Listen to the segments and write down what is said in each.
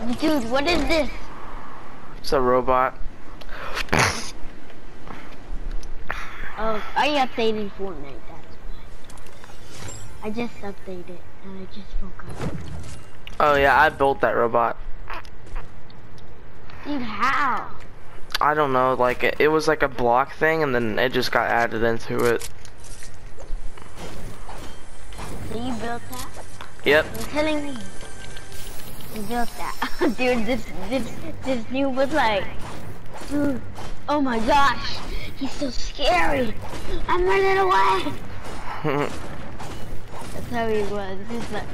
Dude, what is this? It's a robot. Oh, I updated Fortnite, that's why. I just updated and I just forgot. Oh yeah, I built that robot. Dude, how? I don't know, like it was like a block thing and then it just got added into it. So you built that? Yep. You're telling me you built that. Dude, this noob was like, dude, oh my gosh, he's so scary. I'm running away. That's how he was. He's like,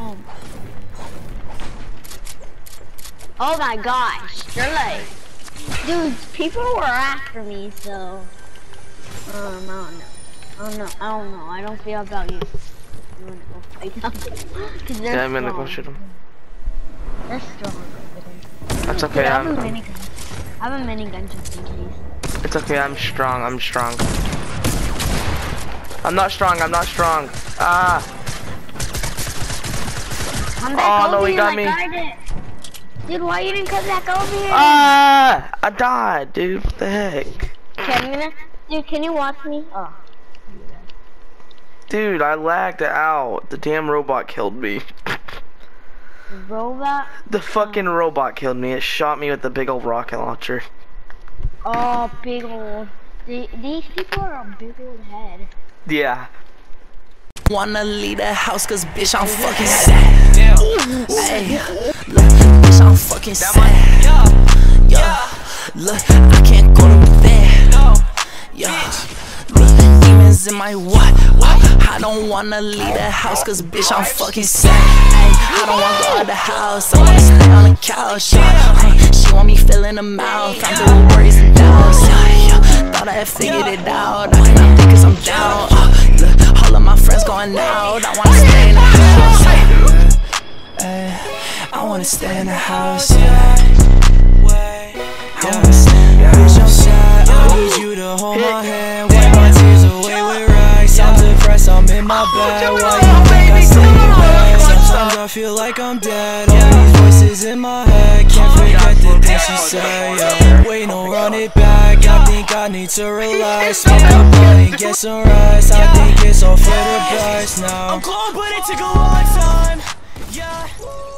oh my gosh, you're like, dude, people were after me, so I don't know. I don't feel about you. I'm gonna go fight them. Cause they're I'm gonna go shoot them. They're strong over there. That's okay. Dude, I have a minigun. I have a minigun just in case. It's okay. I'm strong. I'm strong. I'm not strong. I'm not strong. Ah. Come back over no, he here got like me. I did. Dude, why you didn't come back over here? Ah! I died, dude. What the heck? Dude, can you watch me? Oh. Dude, I lagged out. The damn robot killed me. Robot? The fucking robot killed me. It shot me with the big old rocket launcher. Oh, big old. These people are a big old head. Yeah. Wanna leave the house cause bitch I'm fucking sad. Hey, look, bitch I'm fucking sad. Yeah, look, I can't go to bed. Yeah, look, demons in my what? I don't wanna leave the house cause bitch I'm fucking sad. Ay, I don't wanna go out the house, I wanna stay on the couch. She want me filling the mouth, I'm through worries and doubts. Thought I had figured it out, I cannot think cause I'm down. Look, all of my friends going out, I wanna stay in the house. I wanna stay in the house, I wanna stay in the house. Bitch, I'm sad, I need you to hold my hand. Wipe my tears away with rice. I'm depressed, I'm in my bed. Why you think I stay in bed? Sometimes I feel like I'm dead. All these voices in my head, can't forget the things she said. Wait, no, run it back. I think I need to relax. Smoke a blunt and get some rest. I think it's all for the best now. I'm glowing, but it took a long time. Yeah.